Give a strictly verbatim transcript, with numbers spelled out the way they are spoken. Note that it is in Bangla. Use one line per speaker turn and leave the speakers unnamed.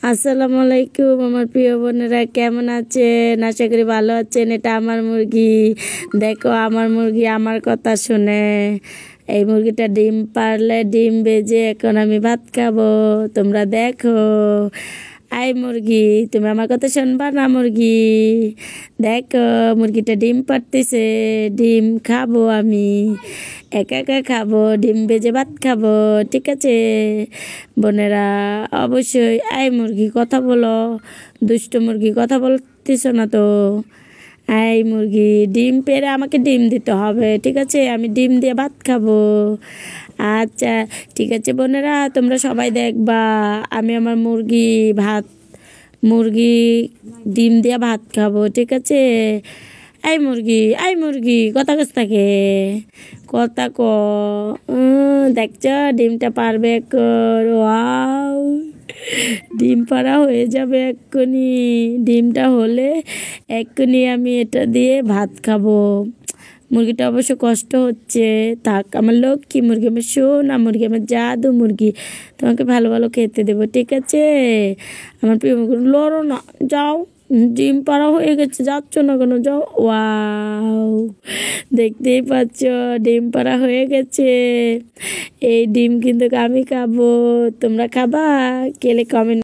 আসসালামু আলাইকুম আমার প্রিয় বোনেরা, কেমন আছেন? আশা করি ভালো আছেন। এটা আমার মুরগি, দেখো আমার মুরগি আমার কথা শুনে। এই মুরগিটা ডিম পারলে ডিম বেজে এখন আমি ভাত খাবো, তোমরা দেখো। আই মুরগি, তুমি আমার কথা শুনবা না? মুরগি দেখো, মুরগিটা ডিম পারতেছে, ডিম খাবো আমি, একা একা খাবো, ডিম ভেজে ভাত খাবো। ঠিক আছে বোনেরা, অবশ্যই। আই মুরগি কথা বলো, দুষ্ট মুরগি কথা বলতেছ না তো। আই মুরগি, ডিম পেড়ে আমাকে ডিম দিতে হবে, ঠিক আছে? আমি ডিম দিয়ে ভাত খাবো। আচ্ছা ঠিক আছে বোনেরা, তোমরা সবাই দেখবা আমি আমার মুরগি ভাত মুরগি ডিম দিয়ে ভাত খাবো, ঠিক আছে? আই মুরগি, আই মুরগি কথা কাছ থাকে কথা ক। দেখছ ডিমটা পারবে এখন? ওয়াও, ডিম পাড়া হয়ে যাবে এক্ষুনি। ডিমটা হলে এক্ষুনি আমি এটা দিয়ে ভাত খাবো। মুরগিটা অবশ্য কষ্ট হচ্ছে, থাক। আমার লক্ষ্মী মুরগি, আমার সোনা মুরগি, আমার জাদু মুরগি, তোমাকে ভালো ভালো খেতে দেবো, ঠিক আছে? আমার প্রিয় মুরগি, লড়ো না, যাও। ডিম পাড়া হয়ে গেছে, যাচ্ছ না কেন? যাও। ওয়াও, দেখতেই পাচ্ছ ডিম পাড়া হয়ে গেছে। এই ডিম কিন্তু আমি খাবো, তোমরা খাবা? কেলে কমেন্ট